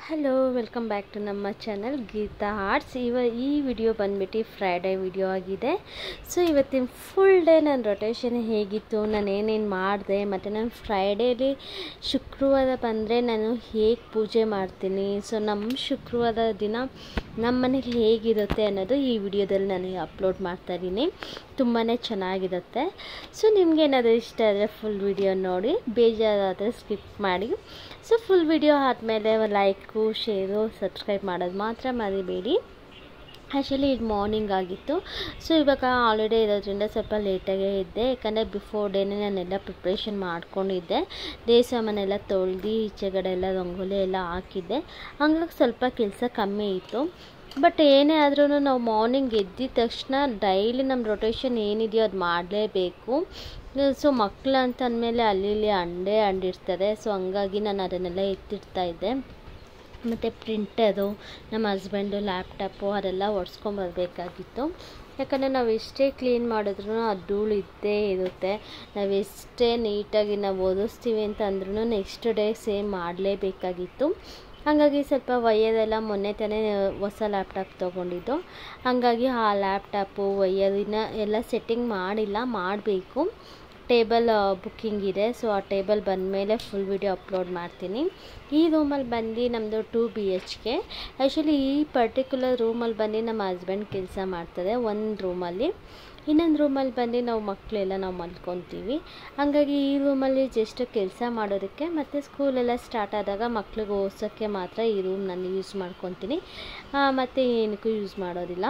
Hello welcome back to ನಮ್ಮ channel Geetha Arts. ಈ video ಬಂದ್ಬಿಟ್ಟು ಫ್ರೈಡೇ ವಿಡಿಯೋ ಆಗಿದೆ. ಸೊ ಇವತ್ತಿನ ಫುಲ್ ಡೇ ನನ್ನ ರೊಟೇಷನ್ ಹೇಗಿತ್ತು, ನಾನು ಏನೇನು ಮಾಡಿದೆ, ಮತ್ತು ನಾನು ಫ್ರೈಡೇಲಿ ಶುಕ್ರವಾರ ಬಂದರೆ ನಾನು ಹೇಗೆ ಪೂಜೆ ಮಾಡ್ತೀನಿ, ಸೊ ನಮ್ಮ ಶುಕ್ರವಾರ ದಿನ ನಮ್ಮ ಮನೇಲಿ ಹೇಗಿರುತ್ತೆ ಅನ್ನೋದು ಈ ವಿಡಿಯೋದಲ್ಲಿ ನಾನು ಅಪ್ಲೋಡ್ ಮಾಡ್ತಾಯಿದ್ದೀನಿ. ತುಂಬಾ ಚೆನ್ನಾಗಿರುತ್ತೆ. ಸೊ ನಿಮಗೇನಾದರೂ ಇಷ್ಟ ಆದರೆ ಫುಲ್ ವಿಡಿಯೋ ನೋಡಿ, ಬೇಜಾರಾದರೆ ಸ್ಕಿಪ್ ಮಾಡಿ. ಸೊ ಫುಲ್ ವಿಡಿಯೋ ಆದಮೇಲೆ ಲೈಕು, ಶೇರು, ಸಬ್ಸ್ಕ್ರೈಬ್ ಮಾಡೋದು ಮಾತ್ರ ಮರಿಬೇಡಿ. ಆ್ಯಕ್ಚುಲಿ ಇದು ಮಾರ್ನಿಂಗ್ ಆಗಿತ್ತು. ಸೊ ಇವಾಗ ಹಾಲಿಡೇ ಇರೋದ್ರಿಂದ ಸ್ವಲ್ಪ ಲೇಟಾಗೇ ಇದ್ದೆ, ಯಾಕಂದರೆ ಬಿಫೋರ್ ಡೇನೇ ನಾನೆಲ್ಲ ಪ್ರಿಪ್ರೇಷನ್ ಮಾಡ್ಕೊಂಡಿದ್ದೆ. ಸಾಮಾನೆಲ್ಲ ತೊಳೆದು ಈಚೆಗಡೆ ಎಲ್ಲ ರಂಗೋಲಿ ಎಲ್ಲ ಹಾಕಿದ್ದೆ. ಹಂಗಾಗಿ ಸ್ವಲ್ಪ ಕೆಲಸ ಕಮ್ಮಿ ಇತ್ತು. ಬಟ್ ಏನೇ ಆದ್ರೂ ನಾವು ಮಾರ್ನಿಂಗ್ ಎದ್ದಿದ ತಕ್ಷಣ ಡೈಲಿ ನಮ್ಮ ರೊಟೇಷನ್ ಏನಿದೆಯೋ ಅದು ಮಾಡಲೇಬೇಕು. ಸೊ ಮಕ್ಕಳು ಅಂತ ಅಂದಮೇಲೆ ಅಲ್ಲಿ ಇಲ್ಲಿ ಅಂಡಿರ್ತಾರೆ. ಸೊ ಹಂಗಾಗಿ ನಾನು ಅದನ್ನೆಲ್ಲ ಎತ್ತಿಡ್ತಾಯಿದ್ದೆ. ಮತ್ತು ಪ್ರಿಂಟರು, ನಮ್ಮ ಹಸ್ಬೆಂಡು ಲ್ಯಾಪ್ಟಾಪು ಅದೆಲ್ಲ ಒರೆಸ್ಕೊಂಬರ್ಬೇಕಾಗಿತ್ತು. ಯಾಕಂದರೆ ನಾವು ಎಷ್ಟೇ ಕ್ಲೀನ್ ಮಾಡಿದ್ರೂ ಅದು ಧೂಳು ಇದ್ದೇ ಇರುತ್ತೆ. ನಾವು ಎಷ್ಟೇ ನೀಟಾಗಿ ನಾವು ಓದಿಸ್ತೀವಿ ಅಂತ ಅಂದ್ರೂ ನೆಕ್ಸ್ಟ್ ಡೇ ಸೇಮ್ ಮಾಡಲೇಬೇಕಾಗಿತ್ತು. ಹಾಗಾಗಿ ಸ್ವಲ್ಪ ವೈಯರೆಲ್ಲ ಮೊನ್ನೆ ತಾನೇ ಹೊಸ ಲ್ಯಾಪ್ಟಾಪ್ ತೊಗೊಂಡಿದ್ದು. ಹಾಗಾಗಿ ಆ ಲ್ಯಾಪ್ಟಾಪು ವೈಯರಿನ ಎಲ್ಲ ಸೆಟ್ಟಿಂಗ್ ಮಾಡಬೇಕು. ಟೇಬಲ್ ಬುಕ್ಕಿಂಗ್ ಇದೆ. ಸೊ ಆ ಟೇಬಲ್ ಬಂದಮೇಲೆ ಫುಲ್ ವಿಡಿಯೋ ಅಪ್ಲೋಡ್ ಮಾಡ್ತೀನಿ. ಈ ರೂಮಲ್ಲಿ ಬಂದು ನಮ್ಮದು 2 BHK. ಆ್ಯಕ್ಚುಲಿ ಈ ಪರ್ಟಿಕ್ಯುಲರ್ ರೂಮಲ್ಲಿ ಬಂದು ನಮ್ಮ ಹಸ್ಬೆಂಡ್ ಕೆಲಸ ಮಾಡ್ತಾರೆ ಒಂದು ರೂಮಲ್ಲಿ. ಇನ್ನೊಂದು ರೂಮಲ್ಲಿ ಬಂದು ನಾವು ಮಕ್ಕಳೆಲ್ಲ ನಾವು ಮಲ್ಕೊತೀವಿ. ಹಾಗಾಗಿ ಈ ರೂಮಲ್ಲಿ ಜಸ್ಟ್ ಕೆಲಸ ಮಾಡೋದಕ್ಕೆ ಮತ್ತು ಸ್ಕೂಲೆಲ್ಲ ಸ್ಟಾರ್ಟ್ ಆದಾಗ ಮಕ್ಳಿಗೆ ಓದಿಸೋಕ್ಕೆ ಮಾತ್ರ ಈ ರೂಮ್ ನಾನು ಯೂಸ್ ಮಾಡ್ಕೊತೀನಿ, ಮತ್ತು ಏನಕ್ಕೂ ಯೂಸ್ ಮಾಡೋದಿಲ್ಲ.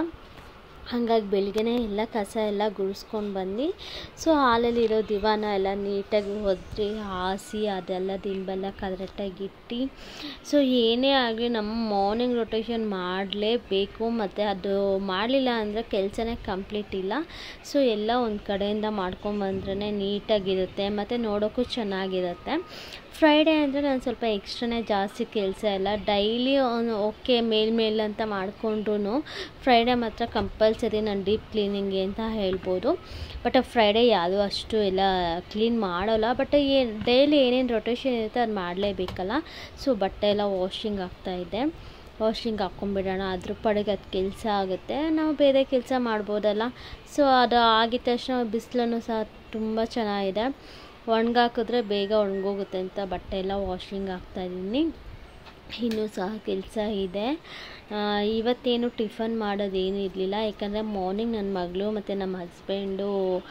ಹಾಗಾಗಿ ಬೆಳಿಗ್ಗೆನೇ ಎಲ್ಲ ಕಸ ಎಲ್ಲ ಗುಡಿಸ್ಕೊಂಡು ಬಂದು, ಸೊ ಹಾಲಲ್ಲಿರೋ ದಿವಾನ ಎಲ್ಲ ನೀಟಾಗಿ ಒದ್ರಿ ಹಾಸಿ ಅದೆಲ್ಲ ದಿಂಬೆಲ್ಲ ಕರೆಕ್ಟಾಗಿ ಇಟ್ಟು, ಸೊ ಏನೇ ಆಗಲಿ ನಮ್ಮ ಮಾರ್ನಿಂಗ್ ರೊಟೇಷನ್ ಮಾಡಲೇಬೇಕು. ಮತ್ತು ಅದು ಮಾಡಲಿಲ್ಲ ಅಂದರೆ ಕೆಲಸನೇ ಕಂಪ್ಲೀಟ್ ಇಲ್ಲ. ಸೊ ಎಲ್ಲ ಒಂದು ಕಡೆಯಿಂದ ಮಾಡ್ಕೊಂಬಂದ್ರೇ ನೀಟಾಗಿರುತ್ತೆ ಮತ್ತು ನೋಡೋಕ್ಕೂ ಚೆನ್ನಾಗಿರುತ್ತೆ. ಫ್ರೈಡೇ ಅಂದರೆ ನಾನು ಸ್ವಲ್ಪ ಎಕ್ಸ್ಟ್ರಾನೇ ಜಾಸ್ತಿ ಕೆಲಸ ಎಲ್ಲ ಡೈಲಿ ಓಕೆ ಮೇಲ್ ಅಂತ ಮಾಡಿಕೊಂಡ್ರು ಫ್ರೈಡೇ ಮಾತ್ರ ಕಂಪಲ್ಸರಿ ನಾನು ಡೀಪ್ ಕ್ಲೀನಿಂಗ್ಗೆ ಅಂತ ಹೇಳ್ಬೋದು. ಬಟ್ ಫ್ರೈಡೇ ಯಾವುದೂ ಅಷ್ಟು ಎಲ್ಲ ಕ್ಲೀನ್ ಮಾಡೋಲ್ಲ. ಬಟ್ ಡೈಲಿ ಏನೇನು ರೊಟೇಷನ್ ಇರುತ್ತೆ ಅದು ಮಾಡಲೇಬೇಕಲ್ಲ. ಸೊ ಬಟ್ಟೆ ಎಲ್ಲ ವಾಷಿಂಗ್ ಆಗ್ತಾಯಿದೆ. ವಾಷಿಂಗ್ ಹಾಕ್ಕೊಂಬಿಡೋಣ, ಅದ್ರ ಪಡೆಗೆ ಅದು ಕೆಲಸ ಆಗುತ್ತೆ, ನಾವು ಬೇರೆ ಕೆಲಸ ಮಾಡ್ಬೋದಲ್ಲ. ಸೊ ಅದು ಆಗಿದ ತಕ್ಷಣ ಬಿಸಿಲನ್ನು ಸಹ ತುಂಬ ಚೆನ್ನಾಗಿದೆ, ಒಣಗಾಕಿದ್ರೆ ಬೇಗ ಒಣಗೋಗುತ್ತೆ ಅಂತ ಬಟ್ಟೆ ಎಲ್ಲ ವಾಷಿಂಗ್ ಹಾಕ್ತಾಯಿದ್ದೀನಿ. ಇನ್ನೂ ಸಹ ಕೆಲಸ ಇದೆ. ಇವತ್ತೇನು ಟಿಫನ್ ಮಾಡೋದೇನು ಇರಲಿಲ್ಲ, ಯಾಕಂದರೆ ಮಾರ್ನಿಂಗ್ ನನ್ನ ಮಗಳು ಮತ್ತು ನಮ್ಮ ಹಸ್ಬೆಂಡು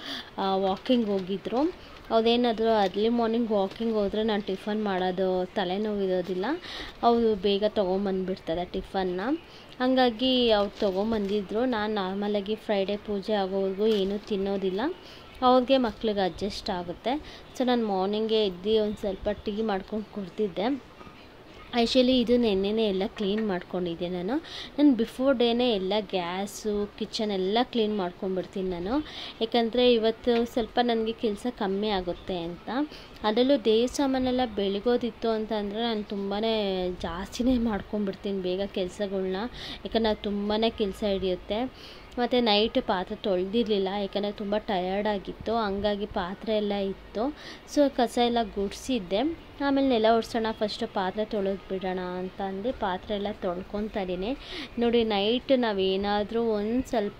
ವಾಕಿಂಗ್ ಹೋಗಿದ್ರು. ಅದೇನಾದರೂ ಅರ್ಲಿ ಮಾರ್ನಿಂಗ್ ವಾಕಿಂಗ್ ಹೋದರೆ ನಾನು ಟಿಫನ್ ಮಾಡೋದು ತಲೆನೋವು ಇರೋದಿಲ್ಲ. ಅವರು ಬೇಗ ತೊಗೊಂಬಂದುಬಿಡ್ತಾರೆ ಟಿಫನ್ನ. ಹಾಗಾಗಿ ಅವ್ರು ತೊಗೊಂಬಂದಿದ್ರು. ನಾನು ನಾರ್ಮಲಾಗಿ ಫ್ರೈಡೇ ಪೂಜೆ ಆಗೋವರೆಗೂ ಏನೂ ತಿನ್ನೋದಿಲ್ಲ, ಅವ್ರಿಗೆ ಮಕ್ಳಿಗೆ ಅಡ್ಜಸ್ಟ್ ಆಗುತ್ತೆ. ಸೊ ನಾನು ಮಾರ್ನಿಂಗೇ ಎದ್ದು ಒಂದು ಸ್ವಲ್ಪ ಟೀ ಮಾಡ್ಕೊಂಡು ಕುಡ್ದಿದ್ದೆ. ಆ್ಯಕ್ಚುಲಿ ಇದು ನೆನ್ನೆನೇ ಎಲ್ಲ ಕ್ಲೀನ್ ಮಾಡ್ಕೊಂಡಿದ್ದೆ. ನಾನು ಬಿಫೋರ್ ಡೇನೇ ಎಲ್ಲ ಗ್ಯಾಸು ಕಿಚನ್ ಎಲ್ಲ ಕ್ಲೀನ್ ಮಾಡ್ಕೊಂಡ್ಬಿಡ್ತೀನಿ ನಾನು, ಯಾಕಂದರೆ ಇವತ್ತು ಸ್ವಲ್ಪ ನನಗೆ ಕೆಲಸ ಕಮ್ಮಿ ಆಗುತ್ತೆ ಅಂತ. ಅದರಲ್ಲೂ ಸಾಮಾನೆಲ್ಲ ಬೆಳಗೋದಿತ್ತು ಅಂತಂದರೆ ನಾನು ತುಂಬಾ ಜಾಸ್ತಿನೇ ಮಾಡ್ಕೊಂಡ್ಬಿಡ್ತೀನಿ ಬೇಗ ಕೆಲಸಗಳ್ನ, ಯಾಕಂದರೆ ಅದು ತುಂಬಾ ಕೆಲಸ ಹಿಡಿಯುತ್ತೆ. ಮತ್ತು ನೈಟ್ ಪಾತ್ರೆ ತೊಳೆದಿರಲಿಲ್ಲ, ಯಾಕಂದರೆ ತುಂಬ ಟಯರ್ಡ್ ಆಗಿತ್ತು. ಹಂಗಾಗಿ ಪಾತ್ರೆ ಎಲ್ಲ ಇತ್ತು. ಸೊ ಕಸ ಎಲ್ಲ ಗುಡಿಸಿದ್ದೆ. ಆಮೇಲೆ ನೆಲ ಒರೆಸೋಣ, ಫಸ್ಟು ಪಾತ್ರೆ ತೊಳೆದು ಬಿಡೋಣ ಅಂತ ಅಂದು ಪಾತ್ರೆ ಎಲ್ಲ ತೊಳ್ಕೊತಾ ಇದ್ದೀನಿ. ನೋಡಿ, ನೈಟ್ ನಾವೇನಾದರೂ ಒಂದು ಸ್ವಲ್ಪ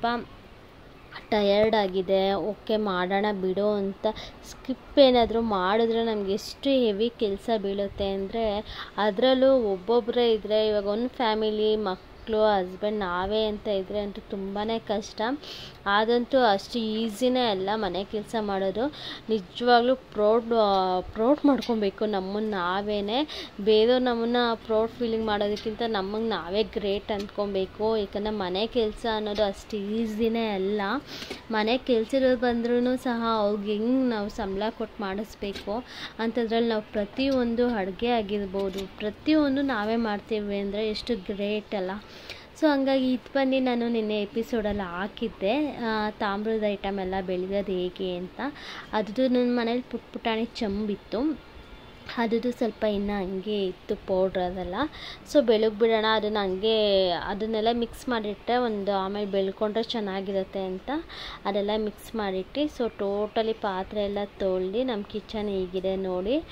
ಟಯರ್ಡ್ ಆಗಿದೆ, ಓಕೆ ಮಾಡೋಣ ಬಿಡು ಅಂತ ಸ್ಕಿಪ್ ಏನಾದರೂ ಮಾಡಿದ್ರೆ ನಮಗೆ ಎಷ್ಟು ಹೆವಿ ಕೆಲಸ ಬೀಳುತ್ತೆ ಅಂದರೆ, ಅದರಲ್ಲೂ ಒಬ್ಬೊಬ್ಬರೇ ಇದ್ದರೆ, ಇವಾಗ ಒಂದು ಫ್ಯಾಮಿಲಿ ಮಕ್ಕಳು ಹಸ್ಬೆಂಡ್ ನಾವೇ ಅಂತ ಇದ್ದರೆ ಅಂತೂ ತುಂಬಾ ಕಷ್ಟ. ಅದಂತೂ ಅಷ್ಟು ಈಸಿನೇ ಅಲ್ಲ ಮನೆ ಕೆಲಸ ಮಾಡೋದು. ನಿಜವಾಗ್ಲೂ ಪ್ರೌಡ್ ಮಾಡ್ಕೊಬೇಕು ನಮ್ಮನ್ನು ನಾವೇ. ಬೇರೆಯವ್ರು ನಮ್ಮನ್ನು ಪ್ರೌಡ್ ಫೀಲಿಂಗ್ ಮಾಡೋದಕ್ಕಿಂತ ನಮಗೆ ನಾವೇ ಗ್ರೇಟ್ ಅಂದ್ಕೊಬೇಕು. ಯಾಕಂದರೆ ಮನೆ ಕೆಲಸ ಅನ್ನೋದು ಅಷ್ಟು ಈಸಿನೇ ಅಲ್ಲ. ಮನೆ ಕೆಲಸಗಳು ಬಂದ್ರೂ ಸಹ ಅವ್ರಿಗೆ ಹೆಂಗೆ ನಾವು ಸಂಬಳ ಕೊಟ್ಟು ಮಾಡಿಸ್ಬೇಕು ಅಂಥದ್ರಲ್ಲಿ ನಾವು ಪ್ರತಿಯೊಂದು ಅಡುಗೆ ಆಗಿರ್ಬೋದು ಪ್ರತಿಯೊಂದು ನಾವೇ ಮಾಡ್ತೀವಿ ಅಂದರೆ ಎಷ್ಟು ಗ್ರೇಟ್ ಅಲ್ಲ. ಸೊ ಹಂಗಾಗಿ ಇದು ಬಂದು ನಾನು ನಿನ್ನೆ ಎಪಿಸೋಡಲ್ಲಿ ಹಾಕಿದ್ದೆ, ತಾಮ್ರದ ಐಟಮ್ ಎಲ್ಲ ಬೆಳೆಯೋದು ಹೇಗೆ ಅಂತ. ಅದು ನನ್ನ ಮನೇಲಿ ಪುಟಾಣಿ ಚಂಬಿತ್ತು, ಅದು ಸ್ವಲ್ಪ ಇನ್ನೂ ಹಂಗೆ ಇತ್ತು ಪೌಡ್ರ್ ಅದೆಲ್ಲ. ಸೊ ಬೆಳಗ್ಗೆ ಬಿಡೋಣ ಅದನ್ನು ಹಂಗೆ, ಅದನ್ನೆಲ್ಲ ಮಿಕ್ಸ್ ಮಾಡಿಟ್ಟೆ ಆಮೇಲೆ ಬೆಳ್ಕೊಂಡ್ರೆ ಚೆನ್ನಾಗಿರುತ್ತೆ ಅಂತ ಅದೆಲ್ಲ ಮಿಕ್ಸ್ ಮಾಡಿಟ್ಟು. ಸೊ ಟೋಟಲಿ ಪಾತ್ರೆ ಎಲ್ಲ ತೊಳ್ದು ನಮ್ಮ ಕಿಚನ್ ಹೀಗಿದೆ ನೋಡಿ.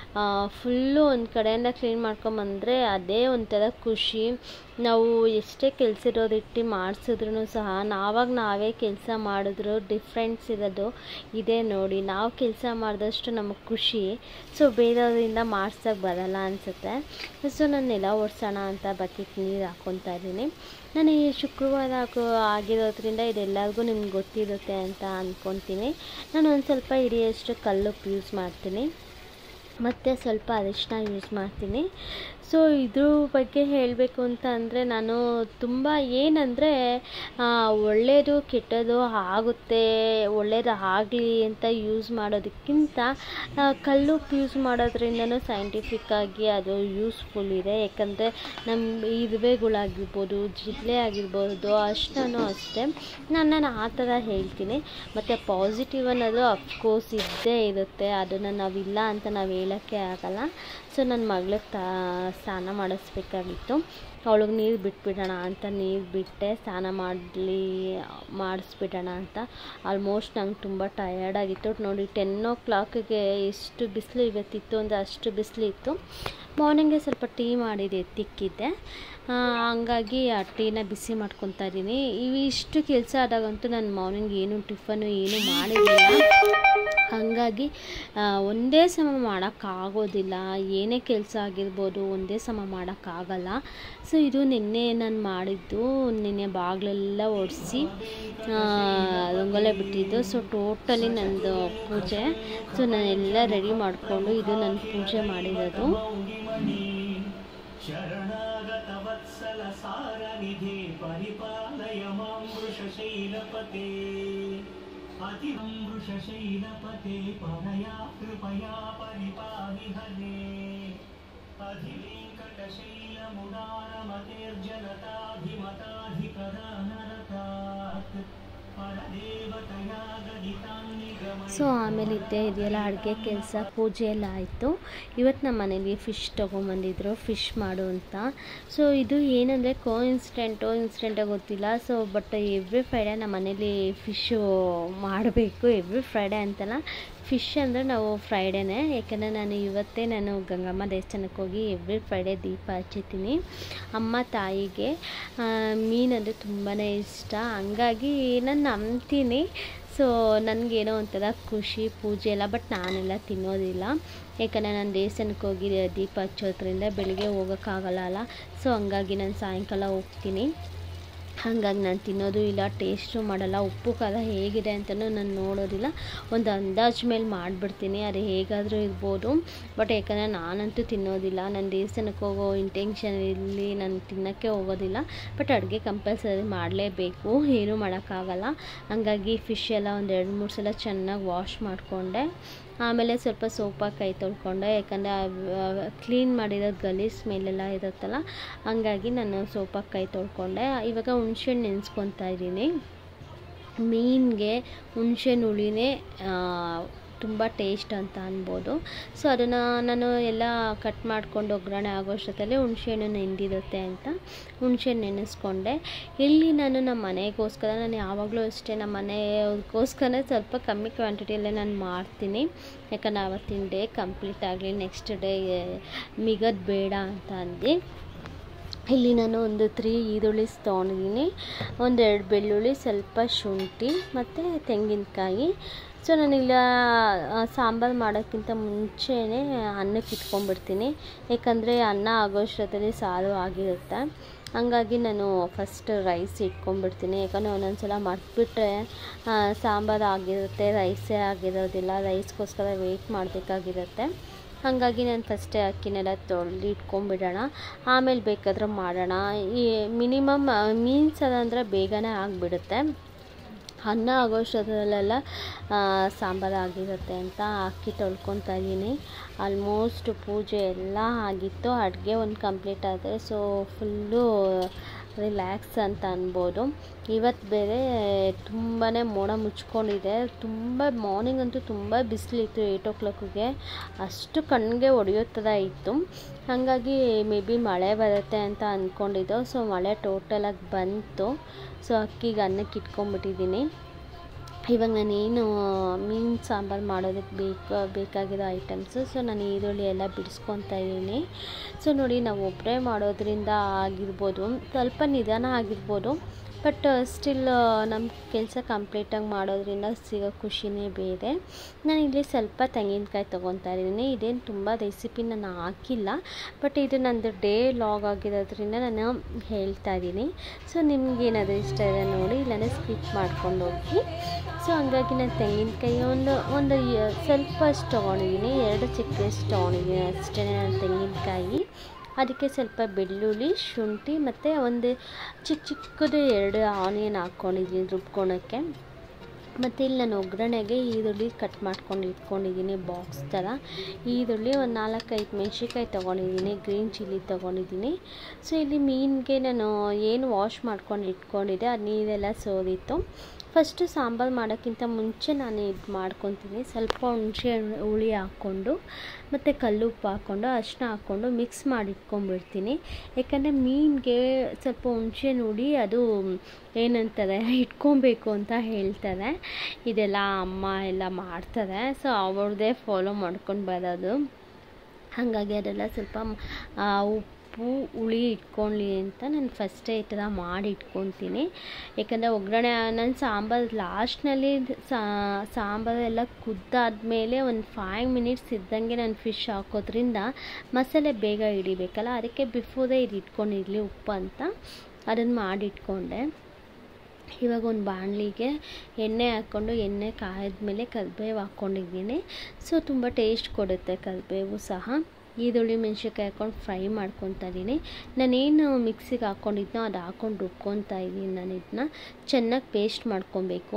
ಫುಲ್ಲು ಒಂದು ಕಡೆಯಿಂದ ಕ್ಲೀನ್ ಮಾಡ್ಕೊಂಬಂದರೆ ಅದೇ ಒಂಥರ ಖುಷಿ. ನಾವು ಎಷ್ಟೇ ಕೆಲಸ ಇರೋದಿಟ್ಟು ಮಾಡಿಸಿದ್ರೂ ಸಹ ನಾವೇ ಕೆಲಸ ಮಾಡಿದ್ರು ಡಿಫ್ರೆನ್ಸ್ ಇರೋದು ಇದೇ ನೋಡಿ. ನಾವು ಕೆಲಸ ಮಾಡಿದಷ್ಟು ನಮಗೆ ಖುಷಿ, ಸೊ ಬೇರೆಯವರಿಂದ ಮಾಡ್ಸೋಕ್ಕೆ ಬರಲ್ಲ ಅನಿಸುತ್ತೆ. ಸೊ ನಾನು ನೆಲ ಒರೆಸೋಣ ಅಂತ ಬಕೆಟ್ ನೀರು ಹಾಕ್ಕೊತಾ ಇದ್ದೀನಿ. ನಾನು ಈ ಶುಕ್ರವಾರ ಆಗಿರೋದ್ರಿಂದ ಇದೆಲ್ಲರಿಗೂ ನಿಮ್ಗೆ ಗೊತ್ತಿರುತ್ತೆ ಅಂತ ಅಂದ್ಕೊತೀನಿ. ನಾನು ಒಂದು ಸ್ವಲ್ಪ ಹಿಡಿಯೋಷ್ಟು ಕಲ್ಲುಪ್ಪು ಯೂಸ್ ಮಾಡ್ತೀನಿ ಮತ್ತು ಸ್ವಲ್ಪ ಅರಿಶಿನ ಯೂಸ್ ಮಾಡ್ತೀನಿ. ಸೊ ಇದ್ರ ಬಗ್ಗೆ ಹೇಳಬೇಕು ಅಂತ ಅಂದರೆ ನಾನು ತುಂಬ ಏನಂದರೆ ಒಳ್ಳೆಯದು ಕೆಟ್ಟದ್ದು ಆಗುತ್ತೆ, ಒಳ್ಳೆಯದು ಆಗಲಿ ಅಂತ ಯೂಸ್ ಮಾಡೋದಕ್ಕಿಂತ ಕಲ್ಲುಪ್ಪು ಯೂಸ್ ಮಾಡೋದ್ರಿಂದನೂ ಸೈಂಟಿಫಿಕ್ಕಾಗಿ ಅದು ಯೂಸ್ಫುಲ್ ಇದೆ. ಯಾಕಂದರೆ ನಮ್ಮ ಇರುವೆಗಳಾಗಿರ್ಬೋದು, ಜಿರಳೆ ಆಗಿರ್ಬೋದು, ಅಷ್ಟೂ ಅಷ್ಟೇ ನಾನು ಆ ಥರ ಹೇಳ್ತೀನಿ. ಮತ್ತು ಪಾಸಿಟಿವ್ ಅನ್ನೋದು ಅಫ್ಕೋರ್ಸ್ ಇದ್ದೇ ಇರುತ್ತೆ, ಅದನ್ನು ನಾವಿಲ್ಲ ಅಂತ ನಾವು ಹೇಳೋಕ್ಕೆ ಆಗಲ್ಲ. ಸೊ ನನ್ನ ಮಗಳಿಗೆ ಸ್ನಾನ ಮಾಡಿಸ್ಬೇಕಾಗಿತ್ತು, ಅವಳಿಗೆ ನೀರು ಬಿಟ್ಬಿಡೋಣ ಅಂತ ನೀರು ಬಿಟ್ಟೆ, ಸ್ನಾನ ಮಾಡಿಸ್ಬಿಡೋಣ ಅಂತ. ಆಲ್ಮೋಸ್ಟ್ ನಂಗೆ ತುಂಬ ಟಯರ್ಡಾಗಿತ್ತು ನೋಡಿ. 10 o'clockಗೆ ಎಷ್ಟು ಬಿಸಿಲು ಇವತ್ತಿತ್ತು ಅಂದರೆ ಅಷ್ಟು ಬಿಸಿಲಿತ್ತು. ಮಾರ್ನಿಂಗೆ ಸ್ವಲ್ಪ ಟೀ ಮಾಡಿದೆ ತಿಕ್ಕಿದ್ದೆ, ಹಂಗಾಗಿ ಆ ಟೀನ ಬಿಸಿ ಮಾಡ್ಕೊತಾ ಇದ್ದೀನಿ. ಇಷ್ಟು ಕೆಲಸ ಆದಾಗಂತೂ ನಾನು ಮಾರ್ನಿಂಗ್ ಏನು ಟಿಫನ್ನು ಏನು ಮಾಡಿರಲಿಲ್ಲ. ಹಾಗಾಗಿ ಒಂದೇ ಸಮ ಮಾಡೋಕ್ಕಾಗೋದಿಲ್ಲ, ಏನೇ ಕೆಲಸ ಆಗಿರ್ಬೋದು ಒಂದೇ ಸಮ ಮಾಡೋಕ್ಕಾಗಲ್ಲ. ಸೊ ಇದು ನಿನ್ನೆ ನಾನು ಮಾಡಿದ್ದು, ನಿನ್ನೆ ಬಾಗಿಲೆಲ್ಲ ಒರೆಸಿ ರಂಗೋಲೆ ಬಿಟ್ಟಿದ್ದು. ಸೊ ಟೋಟಲಿ ನನ್ನದು ಪೂಜೆ. ಸೊ ನಾನೆಲ್ಲ ರೆಡಿ ಮಾಡಿಕೊಂಡು ಇದು ನನ್ನ ಪೂಜೆ ಮಾಡಿರೋದು. ಶರಣಾಗತವತ್ಸಲ ಸಾರನಿಧಿ ಪರಿಪಾಲಯ ಮಾಂ ವೃಷಶೈಲಪತೆ ಅತಿಂ ವೃಷಶೈಲಪತೆ ಪರಯಾ ಕೃಪಯಾ ಪರಿಪಾಲಿ ಹರೇ ಅಧಿಲಿಂಕಟಶೈಲಮುದಾರಮತೇರ್ಜನತಾಧಿಮತಾಧಿಕದಾನರತಾತ್ ಪರದೇವತಯಾ ಗದಿತಾನ್ನಿಗಮಯ. ಸೊ ಆಮೇಲೆ ಇದೆಯಲ್ಲ ಅಡುಗೆ ಕೆಲಸ, ಪೂಜೆ ಎಲ್ಲ ಆಯಿತು. ಇವತ್ತು ನಮ್ಮ ಮನೇಲಿ ಫಿಶ್ ತೊಗೊಂಬಂದಿದ್ರು, ಫಿಶ್ ಮಾಡು ಅಂತ. ಸೊ ಇದು ಏನಂದರೆ ಇನ್ಸಿಡೆಂಟಾಗಿ ಗೊತ್ತಿಲ್ಲ. ಸೊ ಬಟ್ ಎವ್ರಿ ಫ್ರೈಡೇ ನಮ್ಮ ಮನೇಲಿ ಫಿಶ್ಶು ಮಾಡಬೇಕು. ಎವ್ರಿ ಫ್ರೈಡೇ ಅಂತಲ್ಲ, ಫಿಶ್ ಅಂದರೆ ನಾವು ಫ್ರೈಡೇನೇ. ಯಾಕೆಂದರೆ ನಾನು ಗಂಗಮ್ಮ ದೇವಸ್ಥಾನಕ್ಕೆ ಹೋಗಿ ಎವ್ರಿ ಫ್ರೈಡೇ ದೀಪ ಹಚ್ಚುತ್ತೀನಿ. ಅಮ್ಮ ತಾಯಿಗೆ ಮೀನಂದರೆ ತುಂಬಾ ಇಷ್ಟ, ಹಂಗಾಗಿ ನಾನು ನಂಬ್ತೀನಿ. ಸೊ ನನಗೇನೋ ಒಂಥರ ಖುಷಿ ಪೂಜೆ ಎಲ್ಲ. ಬಟ್ ನಾನೆಲ್ಲ ತಿನ್ನೋದಿಲ್ಲ, ಯಾಕಂದರೆ ನಾನು ದೇವಸ್ಥಾನಕ್ಕೆ ಹೋಗಿ ದೀಪ ಹಚ್ಚೋದ್ರಿಂದ ಬೆಳಿಗ್ಗೆ ಹೋಗೋಕ್ಕಾಗಲ್ಲ ಅಲ್ಲ. ಸೊ ಹಂಗಾಗಿ ನಾನು ಸಾಯಂಕಾಲ ಹೋಗ್ತೀನಿ, ಹಾಗಾಗಿ ನಾನು ತಿನ್ನೋದು ಇಲ್ಲ, ಟೇಸ್ಟು ಮಾಡಲ್ಲ. ಉಪ್ಪು ಖಾರ ಹೇಗಿದೆ ಅಂತಲೂ ನಾನು ನೋಡೋದಿಲ್ಲ, ಒಂದು ಅಂದಾಜು ಮೇಲೆ ಮಾಡಿಬಿಡ್ತೀನಿ. ಅದು ಹೇಗಾದರೂ ಇರ್ಬೋದು. ಬಟ್ ಯಾಕಂದರೆ ನಾನಂತೂ ತಿನ್ನೋದಿಲ್ಲ, ನಾನು ದೇವಸ್ಥಾನಕ್ಕೆ ಹೋಗೋ ಇಂಟೆನ್ಷನಲ್ಲಿ ನಾನು ತಿನ್ನೋಕ್ಕೆ ಹೋಗೋದಿಲ್ಲ. ಬಟ್ ಅಡುಗೆ ಕಂಪಲ್ಸರಿ ಮಾಡಲೇಬೇಕು, ಏನೂ ಮಾಡೋಕ್ಕಾಗಲ್ಲ. ಹಾಗಾಗಿ ಫಿಶ್ ಎಲ್ಲ ಒಂದು 2-3 ಸಲ ಚೆನ್ನಾಗಿ ವಾಶ್ ಮಾಡಿಕೊಂಡೆ. ಆಮೇಲೆ ಸ್ವಲ್ಪ ಸೋಪಾಗಿ ಕೈ ತೊಳ್ಕೊಂಡೆ, ಯಾಕಂದರೆ ಕ್ಲೀನ್ ಮಾಡಿರೋ ಗಲೀಜು ಸ್ಮೆಲ್ಲೆಲ್ಲ ಇರುತ್ತಲ್ಲ, ಹಂಗಾಗಿ ನಾನು ಸೋಪಾಗಿ ಕೈ ತೊಳ್ಕೊಂಡೆ. ಇವಾಗ ಹುಣ್ಸೆಹಣ್ಣು ನೆನೆಸ್ಕೊತಾ ಇದ್ದೀನಿ. ಮೀನಿಗೆ ಹುಣ್ಸೆಹಣ್ಣು ಹುಳಿನೇ ತುಂಬ ಟೇಸ್ಟ್ ಅಂತ ಅನ್ಬೋದು. ಸೊ ಅದನ್ನು ನಾನು ಎಲ್ಲ ಕಟ್ ಮಾಡ್ಕೊಂಡು ಒಗ್ಗರಣೆ ಆಗೋಷ್ಟೊತ್ತಲ್ಲಿ ಹುಣ್ಸೆಹಣ್ಣು ನೆಂದಿರುತ್ತೆ ಅಂತ ಹುಣ್ಸೆಹಣ್ಣು ನೆನೆಸ್ಕೊಂಡೆ. ಇಲ್ಲಿ ನಾನು ನಮ್ಮ ಮನೆಗೋಸ್ಕರ, ನಾನು ಯಾವಾಗಲೂ ಅಷ್ಟೇ ನಮ್ಮ ಮನೆಗೋಸ್ಕರ ಸ್ವಲ್ಪ ಕಮ್ಮಿ ಕ್ವಾಂಟಿಟಿಯಲ್ಲೇ ನಾನು ಮಾಡ್ತೀನಿ. ಯಾಕಂದರೆ ಆವತ್ತಿನ ಡೇ ಕಂಪ್ಲೀಟ್ ಆಗಲಿ, ನೆಕ್ಸ್ಟ್ ಡೇ ಮಿಗೋದು ಬೇಡ ಅಂತ ಅಂದು ಇಲ್ಲಿ ನಾನು ಒಂದು 3 ಈರುಳ್ಳಿ ತೊಗೊಂಡಿದ್ದೀನಿ, 1-2 ಬೆಳ್ಳುಳ್ಳಿ, ಸ್ವಲ್ಪ ಶುಂಠಿ ಮತ್ತು ತೆಂಗಿನಕಾಯಿ. ಸೊ ನಾನಿಲ್ಲ ಸಾಂಬಾರು ಮಾಡೋಕ್ಕಿಂತ ಮುಂಚೆನೇ ಅನ್ನಕ್ಕೆ ಇಟ್ಕೊಂಡ್ಬಿಡ್ತೀನಿ, ಯಾಕಂದರೆ ಅನ್ನ ಆಗೋಷ್ಟೊತ್ತಲ್ಲಿ ಸಾರು ಆಗಿರುತ್ತೆ. ಹಂಗಾಗಿ ನಾನು ಫಸ್ಟ್ ರೈಸ್ ಇಟ್ಕೊಂಡ್ಬಿಡ್ತೀನಿ. ಯಾಕಂದರೆ ಒಂದೊಂದು ಸಲ ಮರ್ತ್ಬಿಟ್ರೆ ಸಾಂಬಾರು ಆಗಿರುತ್ತೆ, ರೈಸೇ ಆಗಿರೋದಿಲ್ಲ. ರೈಸ್ಗೋಸ್ಕರ ವೆಯ್ಟ್ ಮಾಡಬೇಕಾಗಿರುತ್ತೆ. ಹಾಗಾಗಿ ನಾನು ಫಸ್ಟೇ ಅಕ್ಕಿನೆಲ್ಲ ತೊಳೆದು ಇಟ್ಕೊಂಡ್ಬಿಡೋಣ, ಆಮೇಲೆ ಬೇಕಾದ್ರೆ ಮಾಡೋಣ. ಈ ಮಿನಿಮಮ್ ಮೀನು ಸಾರು ಅಂದರೆ ಬೇಗನೆ ಆಗಿಬಿಡುತ್ತೆ. ಅನ್ನ ಆಗೋಷ್ಟರಲ್ಲೆಲ್ಲ ಸಾಂಬಾರು ಆಗಿರುತ್ತೆ ಅಂತ ಅಕ್ಕಿ ತೊಳ್ಕೊತಾ ಇದ್ದೀನಿ. ಆಲ್ಮೋಸ್ಟ್ ಪೂಜೆ ಎಲ್ಲ ಆಗಿತ್ತು, ಅಡುಗೆ ಒಂದು ಕಂಪ್ಲೀಟ್ ಆದರೆ ಸೊ ಫುಲ್ಲು ರಿಲ್ಯಾಕ್ಸ್ ಅಂತ ಅನ್ಬೋದು. ಇವತ್ತು ಬೇರೆ ತುಂಬಾ ಮೋಡ ಮುಚ್ಕೊಂಡಿದೆ, ತುಂಬ ಮಾರ್ನಿಂಗ್ ಅಂತೂ ತುಂಬ ಬಿಸಿಲಿತ್ತು. 8 o'clockಗೆ ಅಷ್ಟು ಕಣ್ಣಿಗೆ ಹೊಡೆಯೋ ಥರ ಇತ್ತು. ಹಾಗಾಗಿ ಮೇ ಬಿ ಮಳೆ ಬರುತ್ತೆ ಅಂತ ಅಂದ್ಕೊಂಡಿದ್ದು. ಸೊ ಮಳೆ ಟೋಟಲಾಗಿ ಬಂತು. ಸೊ ಅಕ್ಕಿಗೆ ಅನ್ನಕ್ಕೆ ಇಟ್ಕೊಂಡ್ಬಿಟ್ಟಿದ್ದೀನಿ. ಇವಾಗ ನಾನೇನು ಮೀನು ಸಾಂಬಾರು ಮಾಡೋದಕ್ಕೆ ಬೇಕಾಗಿರೋ ಐಟಮ್ಸು. ಸೊ ನಾನು ಈರುಳ್ಳಿ ಎಲ್ಲ ಬಿಡಿಸ್ಕೊತಾ ಇದ್ದೀನಿ. ಸೊ ನೋಡಿ, ನಾವು ಒಬ್ಬರೇ ಮಾಡೋದ್ರಿಂದ ಆಗಿರ್ಬೋದು, ಸ್ವಲ್ಪ ನಿಧಾನ ಆಗಿರ್ಬೋದು, ಬಟ್ ಸ್ಟಿಲ್ ನಮ್ಮ ಕೆಲಸ ಕಂಪ್ಲೀಟಾಗಿ ಮಾಡೋದ್ರಿಂದ ಸಿಗೋ ಖುಷಿನೇ ಬೇರೆ. ನಾನಿಲ್ಲಿ ಸ್ವಲ್ಪ ತೆಂಗಿನಕಾಯಿ ತೊಗೊತಾ ಇದ್ದೀನಿ. ಇದೇನು ತುಂಬ ರೆಸಿಪಿ ನಾನು ಹಾಕಿಲ್ಲ, ಬಟ್ ಇದು ನಂದು ಡೇ ಲಾಗ್ ಆಗಿರೋದ್ರಿಂದ ನಾನು ಹೇಳ್ತಾ ಇದ್ದೀನಿ. ಸೊ ನಿಮ್ಗೇನಾದರೂ ಇಷ್ಟ ಇದೆ ನೋಡಿ, ಇಲ್ಲಾಂದರೆ ಸ್ಕಿಪ್ ಮಾಡ್ಕೊಂಡು ಹೋಗಿ. ಸೊ ಹಂಗಾಗಿ ನಾನು ತೆಂಗಿನಕಾಯಿ ಒಂದು ಸ್ವಲ್ಪ ಅಷ್ಟು ತೊಗೊಂಡಿದ್ದೀನಿ, 2 ಚಿಕ್ಕಷ್ಟು ತೊಗೊಂಡಿದ್ದೀನಿ ಅಷ್ಟೇ ನಾನು ತೆಂಗಿನಕಾಯಿ. ಅದಕ್ಕೆ ಸ್ವಲ್ಪ ಬೆಳ್ಳುಳ್ಳಿ, ಶುಂಠಿ ಮತ್ತು ಒಂದು ಚಿಕ್ಕದು 2 ಆನಿಯನ್ ಹಾಕ್ಕೊಂಡಿದ್ದೀನಿ ರುಬ್ಕೊಳಕ್ಕೆ. ಮತ್ತು ಇಲ್ಲಿ ನಾನು ಒಗ್ಗರಣೆಗೆ ಈರುಳ್ಳಿ ಕಟ್ ಮಾಡ್ಕೊಂಡು ಇಟ್ಕೊಂಡಿದ್ದೀನಿ ಬಾಕ್ಸ್ ಥರ. ಈರುಳ್ಳಿ ಒಂದು 4-5 ಮೆಣಸಿನ್ಕಾಯಿ ತೊಗೊಂಡಿದ್ದೀನಿ, ಗ್ರೀನ್ ಚಿಲ್ಲಿ ತೊಗೊಂಡಿದ್ದೀನಿ. ಸೊ ಇಲ್ಲಿ ಮೀನಿಗೆ ನಾನು ಏನು ವಾಶ್ ಮಾಡ್ಕೊಂಡು ಇಟ್ಕೊಂಡಿದ್ದೆ ಅದು ನೀರೆಲ್ಲ ಸೋರಿತ್ತು. ಫಸ್ಟು ಸಾಂಬಾರು ಮಾಡೋಕ್ಕಿಂತ ಮುಂಚೆ ನಾನು ಇದು ಮಾಡ್ಕೊತೀನಿ, ಸ್ವಲ್ಪ ಹುಣಸೆ ಹುಳಿ ಹಾಕ್ಕೊಂಡು ಮತ್ತು ಕಲ್ಲುಪ್ಪು ಹಾಕ್ಕೊಂಡು ಅರಿಶಿನ ಹಾಕ್ಕೊಂಡು ಮಿಕ್ಸ್ ಮಾಡಿ ಇಟ್ಕೊಂಡ್ಬಿಡ್ತೀನಿ. ಯಾಕಂದರೆ ಮೀನಿಗೆ ಸ್ವಲ್ಪ ಹುಣಸೆ ಹುಳಿ ಅದು ಏನಂತಾರೆ ಇಟ್ಕೊಬೇಕು ಅಂತ ಹೇಳ್ತಾರೆ. ಇದೆಲ್ಲ ಅಮ್ಮ ಎಲ್ಲ ಮಾಡ್ತಾರೆ, ಸೊ ಅವ್ರದ್ದೇ ಫಾಲೋ ಮಾಡ್ಕೊಂಡು ಬರೋದು. ಹಾಗಾಗಿ ಅದೆಲ್ಲ ಸ್ವಲ್ಪ ಉಪ್ಪು ಹುಳಿ ಇಟ್ಕೊಳ್ಳಿ ಅಂತ ನಾನು ಫಸ್ಟೇ ಈ ಥರ ಮಾಡಿ ಇಟ್ಕೊತೀನಿ. ಯಾಕಂದರೆ ಒಗ್ಗರಣೆ ನಾನು ಸಾಂಬಾರು ಲಾಸ್ಟ್ನಲ್ಲಿ ಸಾಂಬಾರು ಎಲ್ಲ ಕುದ್ದಾದ್ಮೇಲೆ ಒಂದು 5 ಮಿನಿಟ್ಸ್ ಇದ್ದಂಗೆ ನಾನು ಫಿಶ್ ಹಾಕೋದ್ರಿಂದ ಮಸಾಲೆ ಬೇಗ ಹಿಡಿಬೇಕಲ್ಲ, ಅದಕ್ಕೆ ಬಿಫೋರೇ ಇದು ಇಟ್ಕೊಂಡಿರಲಿ ಉಪ್ಪು ಅಂತ ಅದನ್ನು ಮಾಡಿಟ್ಕೊಂಡೆ. ಇವಾಗ ಒಂದು ಬಾಣಲಿಗೆ ಎಣ್ಣೆ ಹಾಕ್ಕೊಂಡು ಎಣ್ಣೆ ಕಾಯ್ದ್ಮೇಲೆ ಕರಿಬೇವು ಹಾಕ್ಕೊಂಡಿದ್ದೀನಿ. ಸೊ ತುಂಬ ಟೇಸ್ಟ್ ಕೊಡುತ್ತೆ ಕರಿಬೇವು ಸಹ. ಈರುಳ್ಳಿ ಮೆಣಸಿನ್ಕಾಯಿ ಹಾಕ್ಕೊಂಡು ಫ್ರೈ ಮಾಡ್ಕೊತಾ ಇದ್ದೀನಿ. ನಾನೇನು ಮಿಕ್ಸಿಗೆ ಹಾಕ್ಕೊಂಡಿದ್ನೋ ಅದು ಹಾಕ್ಕೊಂಡು ರುಬ್ಕೊತಾ ಇದ್ದೀನಿ. ನಾನು ಇದನ್ನ ಚೆನ್ನಾಗಿ ಪೇಸ್ಟ್ ಮಾಡ್ಕೊಬೇಕು.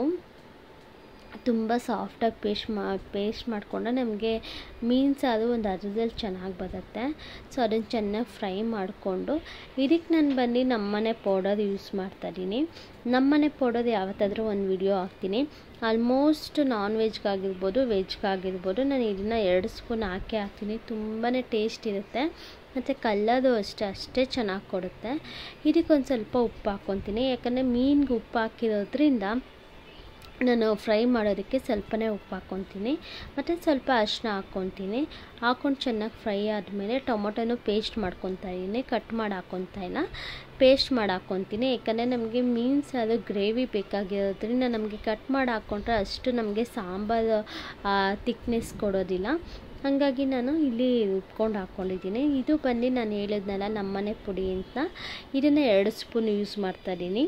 ತುಂಬ ಸಾಫ್ಟಾಗಿ ಪೇಸ್ಟ್ ಮಾಡಿಕೊಂಡ್ರೆ ನಮಗೆ ಮೀನು ಸಾರು ಒಂದು ಅರ್ಧದಲ್ಲಿ ಚೆನ್ನಾಗಿ ಬರುತ್ತೆ. ಸೊ ಅದನ್ನು ಚೆನ್ನಾಗಿ ಫ್ರೈ ಮಾಡಿಕೊಂಡು ಇದಕ್ಕೆ ನಾನು ಬಂದು ನಮ್ಮನೆ ಪೌಡರ್ ಯೂಸ್ ಮಾಡ್ತಾಯಿದ್ದೀನಿ. ನಮ್ಮನೆ ಪೌಡರ್ ಯಾವತ್ತಾದರೂ ಒಂದು ವಿಡಿಯೋ ಹಾಕ್ತೀನಿ. ಆಲ್ಮೋಸ್ಟ್ ನಾನ್ ವೆಜ್ಗಾಗಿರ್ಬೋದು ವೆಜ್ಗಾಗಿರ್ಬೋದು ನಾನು ಇದನ್ನು 2 ಸ್ಪೂನ್ ಹಾಕ್ತೀನಿ. ತುಂಬಾ ಟೇಸ್ಟ್ ಇರುತ್ತೆ ಮತ್ತು ಕಲ್ಲರು ಅಷ್ಟೇ ಚೆನ್ನಾಗಿ ಕೊಡುತ್ತೆ. ಇದಕ್ಕೊಂದು ಸ್ವಲ್ಪ ಉಪ್ಪು ಹಾಕ್ಕೊತೀನಿ, ಯಾಕಂದರೆ ಮೀನಿಗೆ ಉಪ್ಪು ಹಾಕಿರೋದ್ರಿಂದ ನಾನು ಫ್ರೈ ಮಾಡೋದಕ್ಕೆ ಸ್ವಲ್ಪನೇ ಉಪ್ಪು ಹಾಕ್ಕೊತೀನಿ ಮತ್ತು ಸ್ವಲ್ಪ ಅರಿಶಿನ ಹಾಕ್ಕೊತೀನಿ. ಹಾಕ್ಕೊಂಡು ಚೆನ್ನಾಗಿ ಫ್ರೈ ಆದಮೇಲೆ ಟೊಮೊಟೊನೂ ಪೇಸ್ಟ್ ಮಾಡ್ಕೊತಾ ಇದ್ದೀನಿ, ಕಟ್ ಮಾಡಿ ಹಾಕ್ಕೊತಾ ಇಲ್ಲ, ಪೇಸ್ಟ್ ಮಾಡಿ ಹಾಕ್ಕೊತೀನಿ. ಯಾಕಂದರೆ ನಮಗೆ ಮೀನು ಸಾರು ಗ್ರೇವಿ ಬೇಕಾಗಿರೋದ್ರಿಂದ ನಮಗೆ ಕಟ್ ಮಾಡಿ ಹಾಕ್ಕೊಂಡ್ರೆ ಅಷ್ಟು ನಮಗೆ ಸಾಂಬಾರು ತಿಕ್ನೆಸ್ ಕೊಡೋದಿಲ್ಲ. ಹಾಗಾಗಿ ನಾನು ಇಲ್ಲಿ ರುಬ್ಕೊಂಡು ಹಾಕ್ಕೊಂಡಿದ್ದೀನಿ. ಇದು ಬಂದು ನಾನು ಹೇಳಿದ್ನಲ್ಲ ನಮ್ಮನೆ ಪುಡಿ ಅಂತ, ಇದನ್ನು 2 ಸ್ಪೂನ್ ಯೂಸ್ ಮಾಡ್ತಾಯಿದ್ದೀನಿ.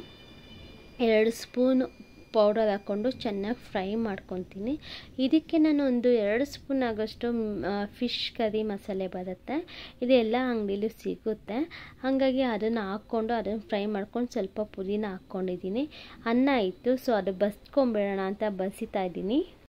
2 ಸ್ಪೂನ್ ಪೌಡರ್ ಹಾಕ್ಕೊಂಡು ಚೆನ್ನಾಗಿ ಫ್ರೈ ಮಾಡ್ಕೊತೀನಿ. ಇದಕ್ಕೆ ನಾನು ಒಂದು 2 ಸ್ಪೂನ್ ಆಗೋಷ್ಟು ಫಿಶ್ ಕರಿ ಮಸಾಲೆ ಬರುತ್ತೆ, ಇದೆಲ್ಲ ಅಂಗಡಿಲೂ ಸಿಗುತ್ತೆ. ಹಾಗಾಗಿ ಅದನ್ನು ಹಾಕ್ಕೊಂಡು ಅದನ್ನು ಫ್ರೈ ಮಾಡ್ಕೊಂಡು ಸ್ವಲ್ಪ ಪುದೀನ ಹಾಕ್ಕೊಂಡಿದ್ದೀನಿ. ಅನ್ನ ಇತ್ತು, ಸೊ ಅದು ಬಸ್ಕೊಂಬೇಡೋಣ ಅಂತ ಬಸಿತಾ ಇದ್ದೀನಿ.